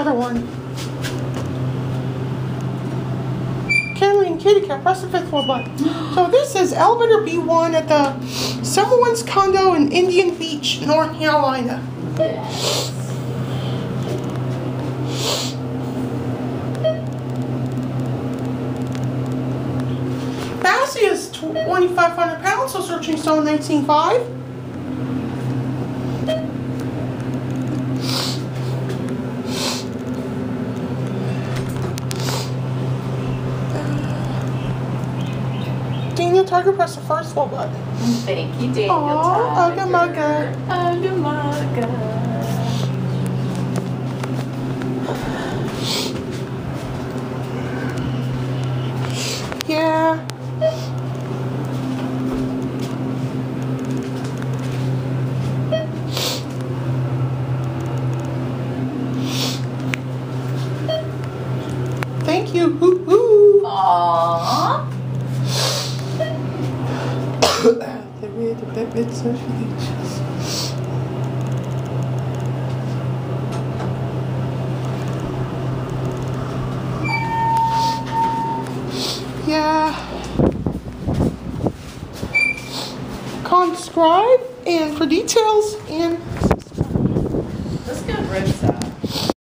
other one. Kenley and Kitty Cat, press the 5th floor button. So this is elevator B1 at the Summerwinds Condo in Indian Beach, North Carolina. Capacity is 2,500 pounds, so searching stone 19.5. Daniel Tiger, press the 1st floor button. Thank you, Daniel Tiger. Ugga mugga. Yeah. Thank you. Hoo-hoo. Aww. Yeah. Subscribe and for details and Let's go to Brookside.